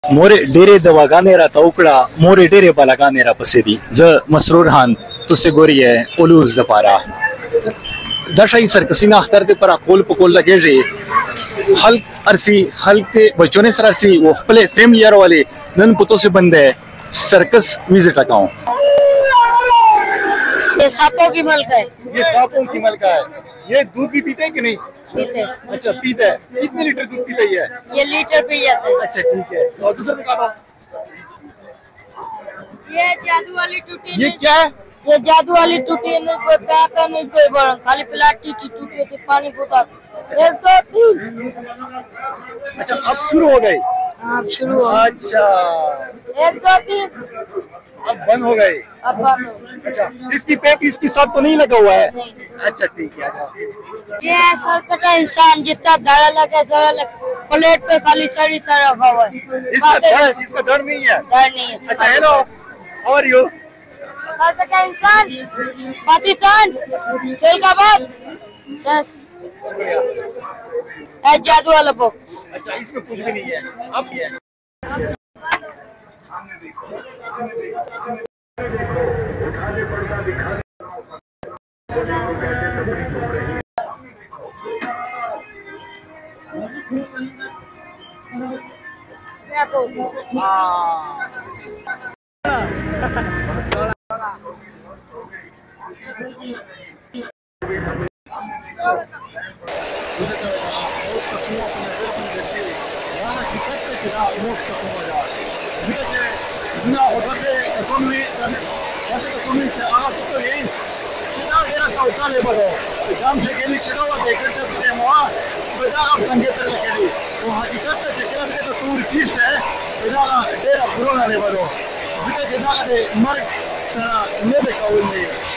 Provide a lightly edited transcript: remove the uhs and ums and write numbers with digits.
मोरे डेरे दवागाने रा तौकड़ा मोरे डेरे बालागाने रा पसेदी ज मसरूर हान तुसे गोरिये ओलूज दपारा दशाई सरकसीना अख्तर दे पर कोल पकोल लगे रे हल अरसी हलते बचोने सर अरसी वो प्ले फेम यार वाले नन पुतो से बंदे सर्कस विजिट लगाऊं। ये सांपों की मलका है। ये सांपों की मलका है। ये दूध भी पीते हैं कि नहीं? पीते। अच्छा पीते हैं। कितने लीटर दूध पीता है? ये लीटर पी जाता है। अच्छा ठीक है। और दूसरा दिखा। ये जादू वाली टूटी। ये क्या है? ये जादू वाली टूटी नहीं, कोई पैप नहीं, कोई बड़ा खाली प्लास्टिक की टूटी होती, पानी होता। 1 2 3। अच्छा अब शुरू हो गई। अब शुरू हो। अच्छा 1 2 3। अब बंद हो गए। अब बंद हो। अच्छा इसकी पैप इसके साथ तो नहीं लगा हुआ है? नहीं। अच्छा ठीक है। अच्छा ये सरकटा इंसान जितना दाड़ा लगे सारा लगे, प्लेट पे खाली सड़ी सा रखा हुआ है। इसका डर नहीं है? डर नहीं है। अच्छा हेलो हाउ आर यू? सरकटा इंसान पाकिस्तान खेल का बाद सस जादू वाला बॉक्स। अच्छा इसमें कुछ भी नहीं है। अब ये क्या बोलते मर्ग